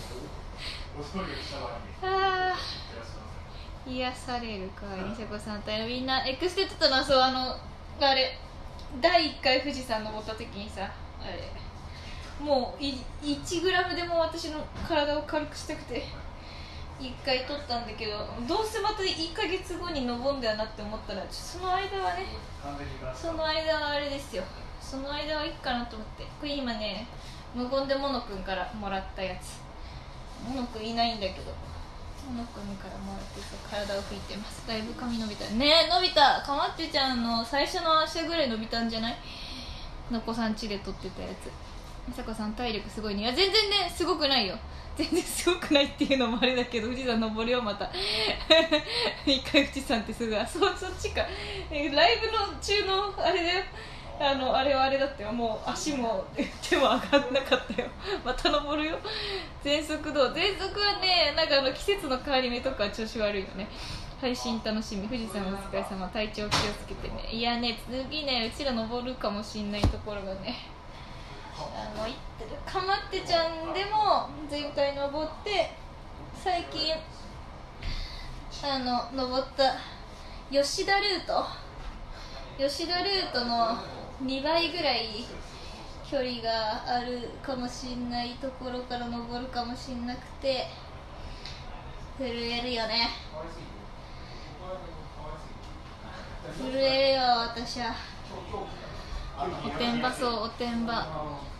ー癒されるか。みさこさんとみんなエクステ撮ったのはそう、あのあれだいいっかい富士山登った時にさ、あれもういちグラムでも私の体を軽くしたくていっかい撮ったんだけど、どうせまたいっかげつごに登んだよなって思ったら、その間はねその間はあれですよ、その間はいいかなと思って。これ今ね無言でモノくんからもらったやつ。モノくんいないんだけどモノくんからもらってさ、体を拭いてます。だいぶ髪伸びたね。伸びた。かまってちゃんの最初の足ぐらい伸びたんじゃない？のこさん家で撮ってたやつ。みさこさん体力すごいね。いや全然ねすごくないよ、全然すごくないっていうのもあれだけど、富士山登るよまた一回富士山ってすぐ、あ、そ, そっちか。えライブの中のあれだよ、あのあれはあれだったよ、もう足も手も上がんなかったよまた登るよ全速度。全速はね、なんかあの季節の変わり目とか調子悪いよね。配信楽しみ。富士山お疲れ様。体調気をつけてね。いやね、次ねうちら登るかもしんないところがね、あの行ってるかまってちゃんでも前回登って、最近あの登った吉田ルート吉田ルートのにばいぐらい距離があるかもしんないところから登るかもしんなくて震えるよね。震えるよ私は。おてんば、そうおてんば。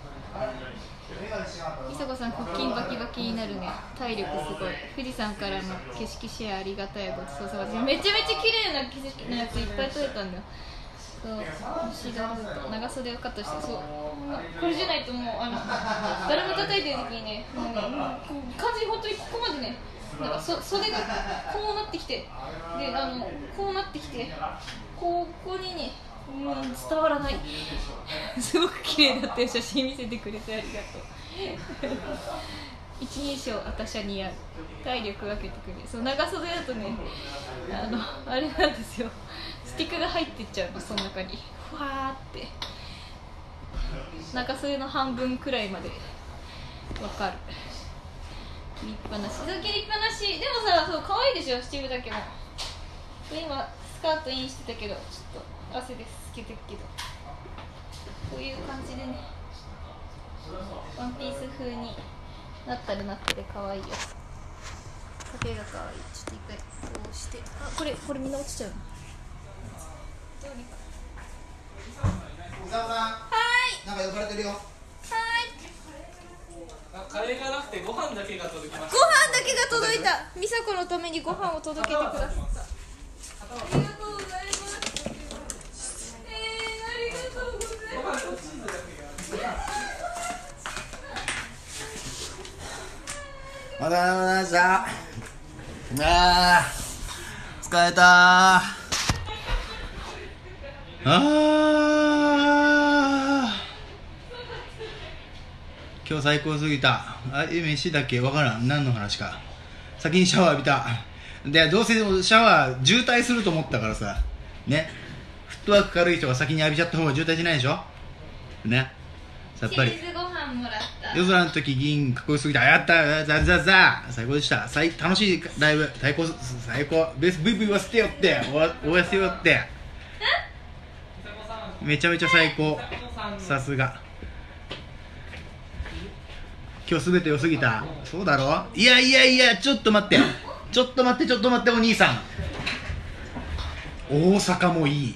みさこさん腹筋バキバキになるね。体力すごい。富士山からの景色シェアありがたいごちそうさまです。めちゃめちゃ綺麗な景色のやついっぱい撮れたんだよ。そう吉田ルート長袖をカットして、そうこれじゃないともうあの誰も叩いてる時にね、もうねもう完全に本当にここまでね、なんかそ袖がこうなってきて、であのこうなってきて、ここにねもう伝わらないすごく綺麗だったよ。写真見せてくれてありがとう一人称私は似合う。体力分けてくれる。そう長袖だとね、あのあれなんですよ、スティックが入ってっちゃうの、その中にふわーって。長袖の半分くらいまで分かる。切りっぱなし、そう切りっぱなし。でもさ、そう可愛いでしょ七分だけも。今スカートインしてたけどちょっと汗で透けてるけど、こういう感じでねワンピース風になったらなってて可愛いよ。丈が可愛い。ちょっと一回こうして、あ、これこれみんな落ちちゃうの。どうにか。 小沢さん、 はーい。 なんか呼ばれてるよ。 はーい。 カレーがなくてご飯だけが届きました。 ご飯だけが届いた。美佐子のためにご飯を届けてくださった。ありがとうございます。えー、ありがとうございます。 お疲れ様でした。あー疲れたー。あー今日最高すぎた。あ、え、飯だっけわからん。何の話か。先にシャワー浴びた。で、どうせシャワー渋滞すると思ったからさ。ね。フットワーク軽い人が先に浴びちゃった方が渋滞しないでしょね。さっぱり。 チーズご飯もらった。 夜空の時銀かっこよすぎた。やったザザザ最高でした。最楽しいライブ最高最高ベースブイブイは捨てよっておやせよってめちゃめちゃ最高。さすが今日すべて良すぎた。そうだろ。いやいやいやちょっと待ってちょっと待ってちょっと待ってお兄さん、大阪もいい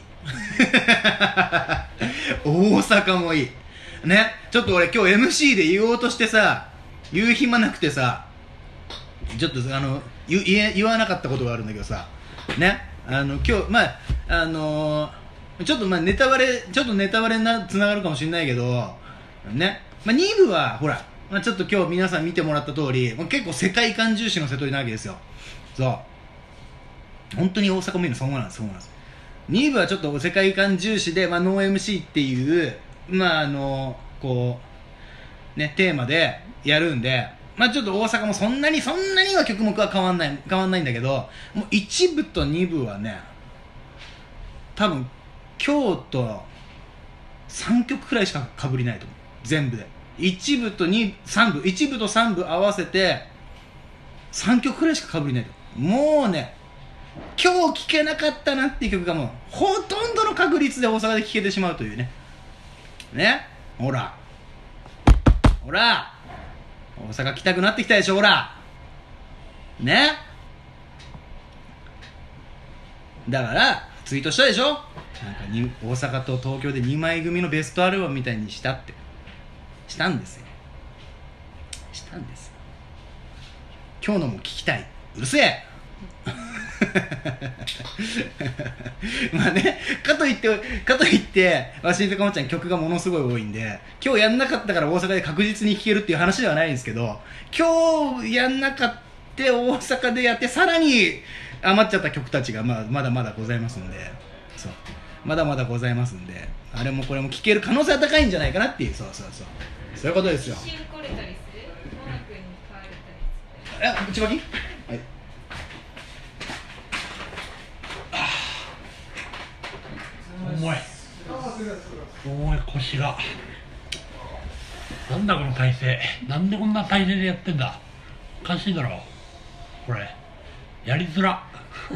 大阪もいいね。ちょっと俺今日 エムシー で言おうとしてさ言う暇なくてさ、ちょっとあの 言, 言, え言わなかったことがあるんだけどさね、あの今日まああのー、ちょっとまあネタバレちょっとネタバレになつながるかもしれないけどね、まあ、に部はほら、まあ、ちょっと今日皆さん見てもらった通り結構世界観重視の瀬戸りなわけですよ。そう本当に大阪もいいのそうなんですそうなんです。に部はちょっと世界観重視で、まあ、ノー エムシー っていうまああのこうねテーマでやるんで、まあちょっと大阪もそんなにそんなには曲目は変わんない変わんないんだけど、もういち部とに部はね多分京都さんきょくくらいしか被りないと思う全部で。いち部とに、さん部いち部とさん部合わせてさんきょくくらいしか被りないと思う。もうね今日聴けなかったなっていう曲がもうほとんどの確率で大阪で聴けてしまうというねね。ほらほら大阪来たくなってきたでしょ。ほらね。だからツイートしたでしょ、なんかに大阪と東京でにまい組のベストアルバムみたいにしたってしたんですよしたんですよ。今日のも聞きたい、うるせえまあね、かといってかといってわしんとかもちゃん曲がものすごい多いんで今日やんなかったから大阪で確実に聴けるっていう話ではないんですけど、今日やんなかった大阪でやってさらに余っちゃった曲たちがまあまだまだございますんで、そうまだまだございますんで、あれもこれも聴ける可能性は高いんじゃないかなっていう、そうそうそうそういうことですよ。 一瞬来れたりする？モナ君に買われたりする？ え、内巻き？はい。 重い重い腰が。なんだこの体勢、なんでこんな体勢でやってんだ、おかしいだろこれ、やりづら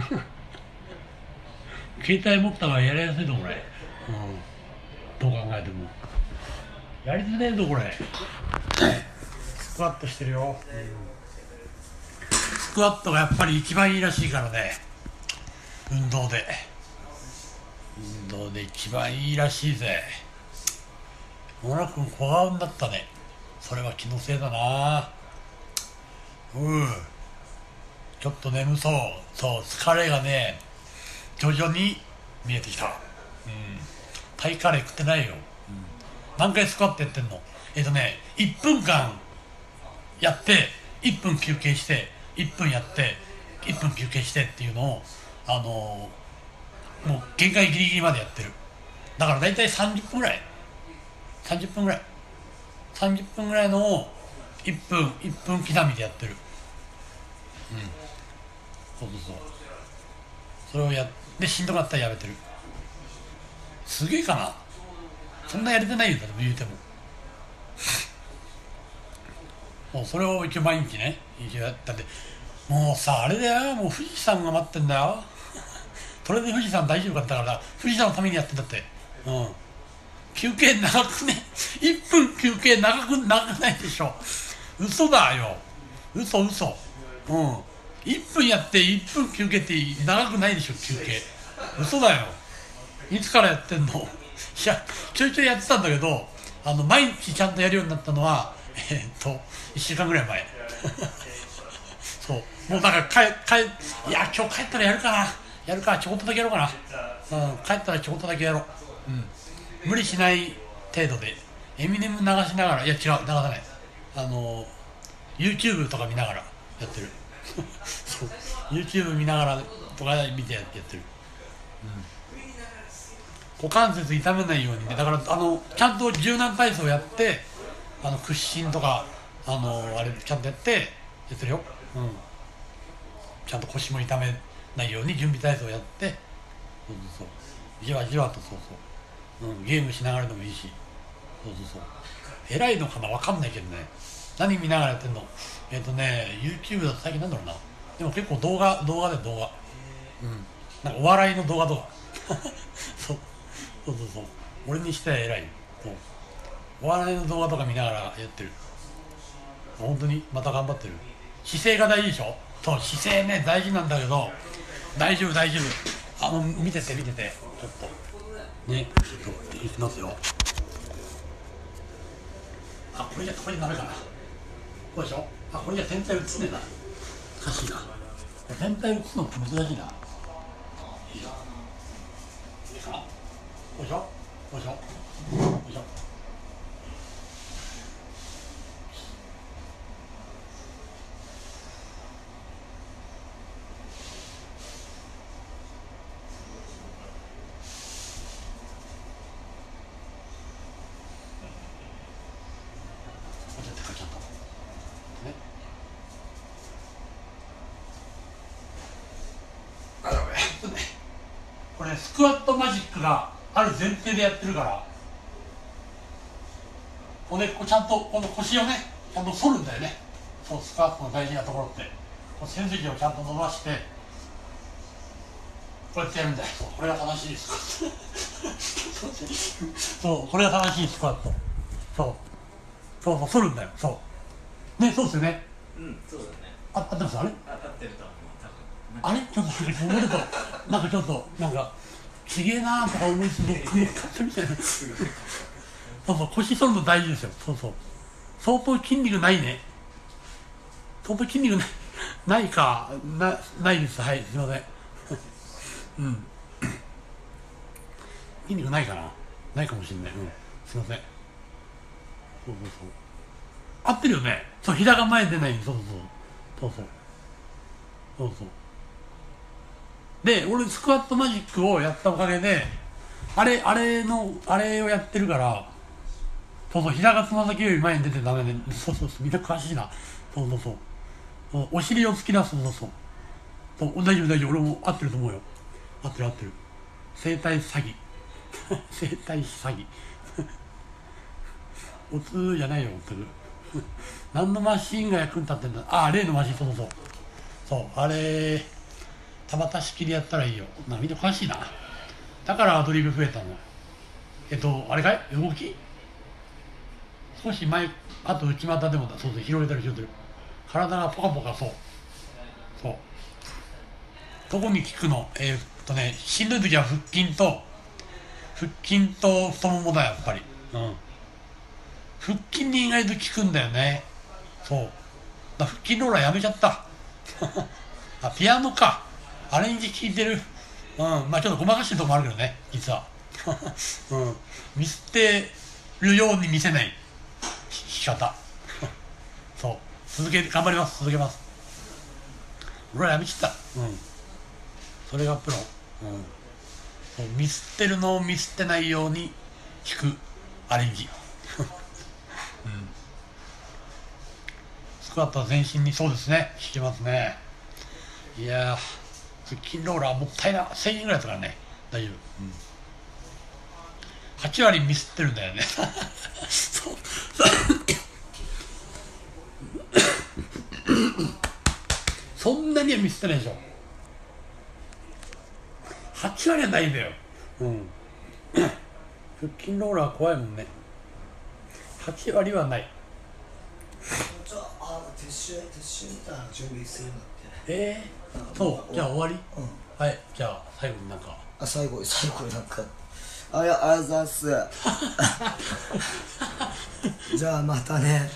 携帯持った方がやりやすいぞこれ、うん、どう考えてもやりづらいぞこれスクワットしてるよ、うん、スクワットがやっぱり一番いいらしいからね、運動で運動で一番いいらしいぜ。野村君小顔だったね。それは気のせいだな。うんちょっと眠そう。そう疲れがね徐々に見えてきた。うんタイカレー食ってないよ、うん、何回スクワットやってんの？えっとねいっぷんかんやっていっぷん休憩していっぷんやっていっぷん休憩してっていうのをあのー、もう限界ギリギリまでやってる。だからだいたいさんじゅっぷんぐらいさんじゅっぷんぐらいさんじゅっぷんぐらいのをいっぷんいっぷん刻みでやってる。うんそうそうそうそれをやってしんどかったらやめてる。すげえかな、そんなやれてないよだって言うてももうそれを一応毎日ね一応やったんで、もうさあれだよ、もう富士山が待ってんだよそれで富士山大丈夫かったから富士山のためにやってんだって。うん休憩長くねいっぷん休憩長く長くないでしょ。嘘だよ嘘嘘うんいっぷんやっていっぷん休憩って長くないでしょ休憩。嘘だよ。いつからやってんの？いやちょいちょいやってたんだけどあの毎日ちゃんとやるようになったのはえー、っといっしゅうかんぐらい前そうもうだから帰帰いや今日帰ったらやるかなやるかちょこっとだけやろうかな、うん、帰ったらちょこっとだけやろう、うん、無理しない程度でエミネム流しながらいや違う流さないあの YouTube とか見ながらやってるそう YouTube 見ながらとか見てやってる、うん、股関節痛めないようにね。だからあのちゃんと柔軟体操やってあの屈伸とかあのあれちゃんとやってやってるよ、うん、ちゃんと腰も痛めないように準備体操やってそうそうそうじわじわとそうそう、うん、ゲームしながらでもいいしそうそうそう偉いのかな分かんないけどね何見ながらやってんのえっ、ー、とね YouTube だと最近なんだろうなでも結構動画動画で動画うんなんかお笑いの動画とかそうそうそうそう俺にしては偉いそうお笑いの動画とか見ながらやってる本当にまた頑張ってる姿勢が大事でしょそう姿勢ね大事なんだけど、大丈夫大丈夫、あの見てて見ててちょっとね、ちょっといきますよ。あ、これじゃこれじゃダメかな。こうでしょ。あ、これじゃ全体映つねえな。おかしいな。全体映つのって難しいな。いいよ。いいかな。こうでしょ。こうでしょ。こうでしょ。これスクワットマジックがある前提でやってるから、これこうちゃんとこの腰をねちゃんと反るんだよね。そうスクワットの大事なところってこう背筋をちゃんと伸ばしてこうやってやるんだよ。そうこれが正しいスクワットそうこれが正しいスクワット。そうそうそう反るんだよ。そうね、そうですよね。 うんそうだね。 あ、合ってます。あれ当たってると思う多分。 あれちょっと思うとなんかちょっとなんかちげえなーとか思いつつ僕の勝手みたいなそうそう腰反るの大事ですよ。そうそう相当筋肉ないね。相当筋肉ないないかなないです。はいすいませんうん筋肉ないかなないかもしれない。うんすいません。そうそうそう合ってるよね。そう膝が前に出ない。そうそうそうそうそうそうで、俺スクワットマジックをやったおかげであれあれのあれをやってるから、そうそう膝がつま先より前に出てダメで、そうそうそうみんな詳しいな。そうそうそうそうお尻を突き出す。そうそうそうそう大丈夫大丈夫俺も合ってると思うよ。合ってる合ってる。整体詐欺整体詐欺おつじゃないよおつ何のマシンが役に立ってんだ。ああ例のマシン。そうそうそうそうあれ田畑式でやったらいいよ。なみんな詳しいな。だからアドリブ増えたの。えっとあれかい動き少し前あと内股でもだ。そうそう広げてる広げてる体がポカポカ。そうそうどこに効くの。えー、っとねしんどい時は腹筋と腹筋と太ももだやっぱり。うん腹筋に意外と効くんだよね。そうだ腹筋ローラーやめちゃったあピアノかアレンジ効いてる。うんまあちょっとごまかしてるとこもあるけどね実はうんミスってるように見せない弾き方そう続け頑張ります続けます。俺はやめちゃった。うんそれがプロ。うんそうミスってるのをミスってないように弾くアレンジうんスクワットは全身にそうですね効きますね。いやー腹筋ローラーもったいなせんえんぐらいだったからね大丈夫。うんはち割ミスってるんだよねそうそんなにはミスってないでしょ。はち割はないんだよ。うん腹筋ローラー怖いもんね。はち割はない。 じゃあ撤収撤収みたいな準備するんだって。 えー、そうじゃあ終わり。 うんはいじゃあ最後になんかあ最後最後になんかあいやありがとうございますじゃあまたね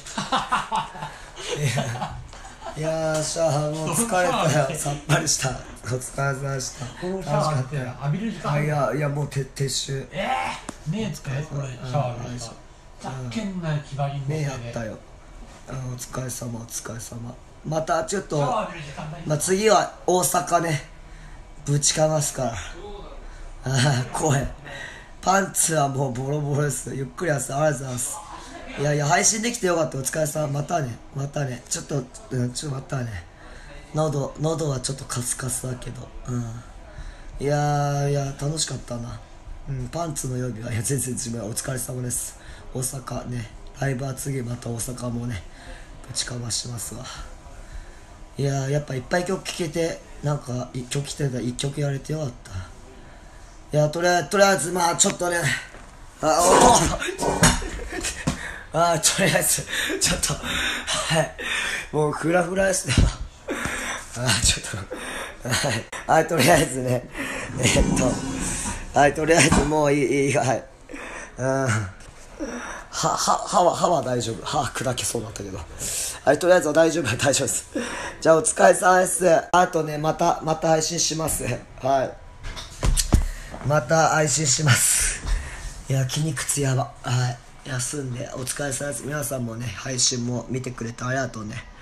いやいやーしゃあもう疲れたよさっぱりしたお疲れ様でした。 このシャワーって浴びる時間あいやいやもうて撤収えー、ねえつかこれシャワー浴びる時間ざっけんな気張りの目やったよ。あお疲れ様お疲れ様。またちょっとシャワー浴びる時間ない。 まあ次は大阪ねぶちかますから。ああ声パンツはもうボロボロです。ゆっくりやすありがとうございます。いやいや配信できてよかったお疲れ様。またねまたねちょっと、うん、ちょっとまたね喉喉はちょっとカスカスだけどうんいやいや楽しかったな。うんパンツの曜日はいや全然違うお疲れ様です。大阪ねライブは次また大阪もねぶちかましますわ。いややっぱいっぱい曲聴けてなんか一曲聴けたら一曲やれてよかった。いやとりあえずとりあえずまあちょっとねあおあとりあえずちょっとはいもうフラフラですねあちょっとはいはいとりあえずねえー、っとはいとりあえずもういいいいはいうんはは歯は歯は大丈夫歯砕けそうだったけどはいとりあえずは大丈夫大丈夫ですじゃあお疲れ様です。あとねまたまた配信しますはいまた配信しますいや筋肉痛やばはい休んでお疲れ様です。皆さんもね配信も見てくれてありがとうね。